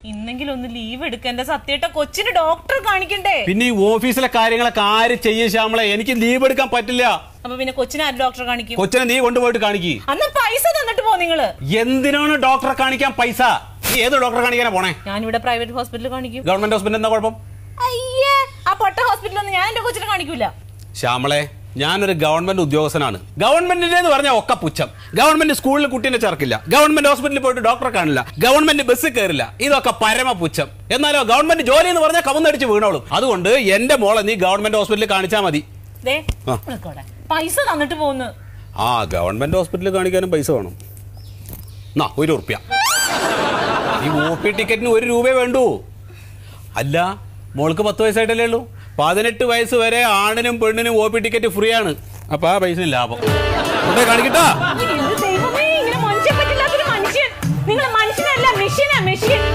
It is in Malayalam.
ഇന്നെങ്കിലും ഒന്ന് ലീവ് എടുക്കണ്ട സത്യേട്ട കൊച്ചിന് ഡോക്ടറെ കാണിക്കണ്ടേ. പിന്നെ ഈ ഓഫീസിലെ കാര്യങ്ങളൊക്കെ ആര് ചെയ്യ ശ്യാമളെ? എനിക്ക് ലീവ് എടുക്കാൻ പറ്റില്ല. അപ്പൊ പിന്നെ കൊച്ചിനെ ആര് ഡോക്ടറെ കാണിക്കും? കൊച്ചിനെ നീ കൊണ്ടുപോയിട്ട് കാണിക്ക്. അന്ന് പൈസ തന്നിട്ട് പോ നിങ്ങള്. എന്തിനാണ് ഡോക്ടറെ കാണിക്കാൻ പൈസ? നീ ഏത് ഡോക്ടറെ കാണിക്കാനാ പോണേ? ഞാനിവിടെ പ്രൈവറ്റ് ഹോസ്പിറ്റലിൽ കാണിക്കും. ഗവൺമെന്റ് ഹോസ്പിറ്റൽ എന്താ കുഴപ്പം? അയ്യേ, ആ പൊട്ട ഹോസ്പിറ്റലൊന്നും ഞാൻ എന്റെ കൊച്ചിനെ കാണിക്കൂല. ശ്യാമളെ, ഞാനൊരു ഗവൺമെന്റ് ഉദ്യോഗസ്ഥനാണ്. ഗവൺമെന്റിന്റെ എന്ന് പറഞ്ഞാൽ ഒക്കെ പുച്ഛം. ഗവൺമെന്റ് സ്കൂളിൽ കുട്ടീനെ ചേർക്കില്ല, ഗവൺമെന്റ് ഹോസ്പിറ്റലിൽ പോയിട്ട് ഡോക്ടറെ കാണില്ല, ഗവൺമെന്റ് ബസ്സിൽ കയറില്ല. ഇതൊക്കെ പരമ പുച്ഛം. എന്നാലോ ഗവൺമെന്റ് ജോലി എന്ന് പറഞ്ഞാൽ കവന്നടിച്ച് വീണോളും. അതുകൊണ്ട് എന്റെ മോളെ നീ ഗവൺമെന്റ് ഹോസ്പിറ്റലിൽ കാണിച്ചാൽ മതി. പൈസ തന്നിട്ട് പോകുന്നു. ആ, ഗവൺമെന്റ് ഹോസ്പിറ്റലിൽ കാണിക്കാനും പൈസ വേണം. ₹1. ഈ OP ടിക്കറ്റിന് ₹1 വേണ്ടൂ. അല്ല, മോൾക്ക് 10 വയസ്സായിട്ടല്ലേ ഉള്ളൂ. 18 വയസ്സ് വരെ ആണിനും പെണ്ണിനും OP ടിക്കറ്റ് ഫ്രീ ആണ്. അപ്പൊ ആ പൈസ ലാഭം. കാണിക്കട്ടാ. നിങ്ങൾ മനുഷ്യനല്ല, മെഷീൻ.